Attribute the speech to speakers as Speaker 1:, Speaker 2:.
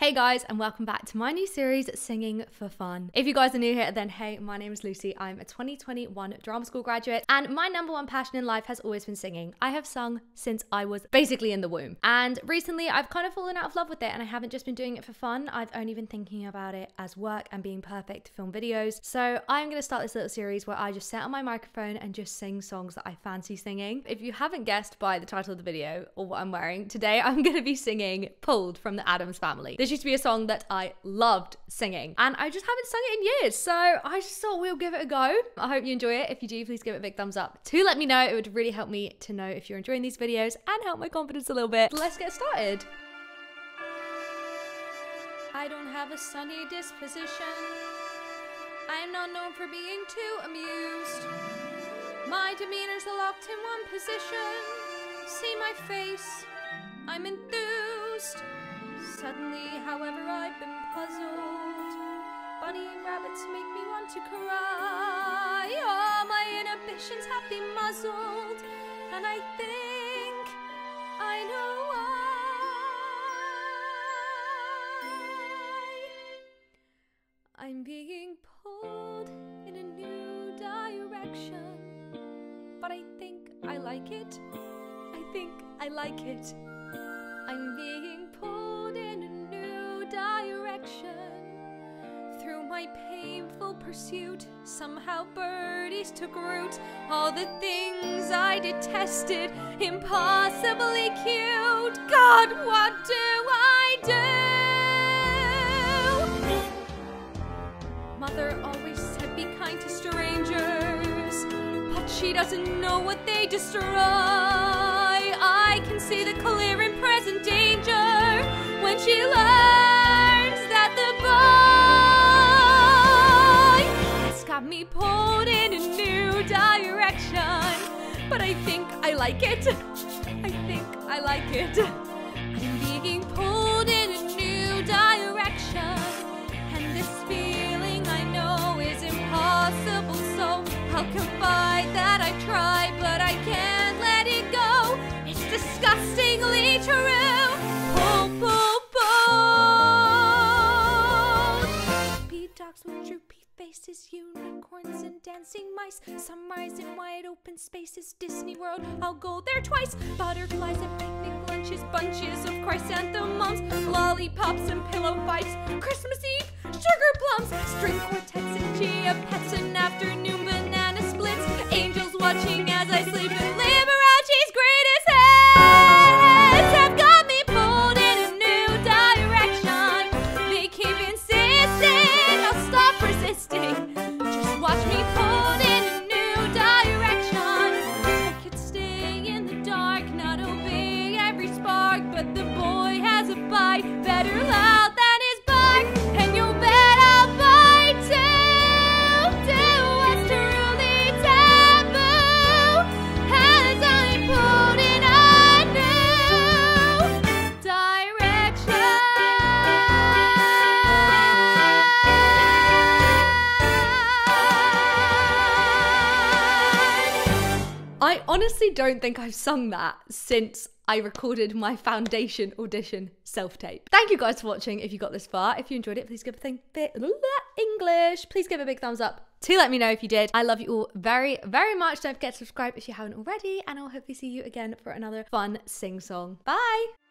Speaker 1: Hey guys, and welcome back to my new series, Singing for Fun. If you guys are new here, then hey, my name is Lucy. I'm a 2021 drama school graduate, and my number one passion in life has always been singing. I have sung since I was basically in the womb. And recently, I've kind of fallen out of love with it, and I haven't just been doing it for fun. I've only been thinking about it as work and being perfect to film videos. So I'm going to start this little series where I just sit on my microphone and just sing songs that I fancy singing. If you haven't guessed by the title of the video or what I'm wearing, today I'm going to be singing Pulled from the Addams Family. This used to be a song that I loved singing, and I just haven't sung it in years, so I just thought we'll give it a go. I hope you enjoy it. If you do, please give it a big thumbs up to let me know. It would really help me to know if you're enjoying these videos and help my confidence a little bit. Let's get started. I don't have a sunny disposition. I'm not known for being too amused. My demeanor's locked in one position. See my face, I'm enthused. Suddenly, however, I've been puzzled. Bunny rabbits make me want to cry. All my inhibitions have been muzzled, and I think I know why. I'm being pulled in a new direction, but I think I like it. I think I like it. I'm being pulled in a new direction. Through my painful pursuit, somehow birdies took root. All the things I detested, impossibly cute. God, what do I do? Mother always said be kind to strangers, but she doesn't know what they destroy. I can see the clear and present danger when she learns that the boy has got me pulled in a new direction. But I think I like it. I think I like it. I'm being pulled in a new direction, and this feeling I know is impossible. So I'll confide that I try, but I can't let it go. It's disgustingly true. Pull, pull, pull. Beat dogs with droopy faces, unicorns and dancing mice, sunrise in wide open spaces, Disney World, I'll go there twice. Butterflies and picnic lunches, bunches of chrysanthemums, lollipops and pillow fights, Christmas Eve, sugar plums, string quartets and chia pets, and afternoon banana splits, angels watching as I sleep, and Liberace's greatest hits have got me pulled in a new direction. They keep insisting I'll stop resisting. Just watch me pulled in a new direction. I could stay in the dark, not obey every spark, but the boy has a bite better loud than his bark, and you bet I'll bite too. Do what's truly taboo as I'm pulled in a new direction. I honestly don't think I've sung that since I recorded my foundation audition self-tape. Thank you guys for watching. If you got this far, if you enjoyed it, please give a thing English. Please give a big thumbs up to let me know if you did. I love you all very, very much. Don't forget to subscribe if you haven't already, and I'll hopefully see you again for another fun sing song. Bye.